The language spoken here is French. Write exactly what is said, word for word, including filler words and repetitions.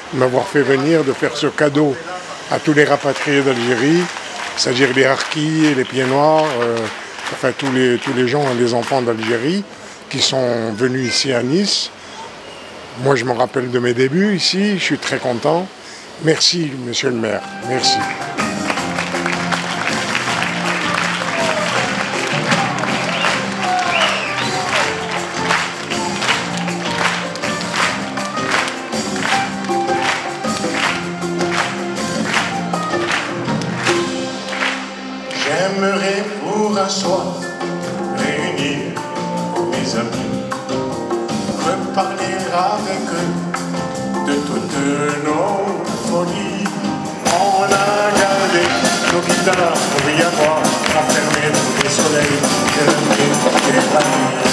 de m'avoir fait venir, de faire ce cadeau à tous les rapatriés d'Algérie, c'est-à-dire les harkis et les pieds noirs, euh, enfin tous les, tous les gens, les enfants d'Algérie qui sont venus ici à Nice. Moi, je me rappelle de mes débuts ici, je suis très content. Merci, monsieur le maire, merci. J'aimerais pour un soir réunir mes amis, reparler avec eux de toutes nos folies. On a gardé nos guitares pour y avoir enfermé tous les soleils et le nez et la nuit.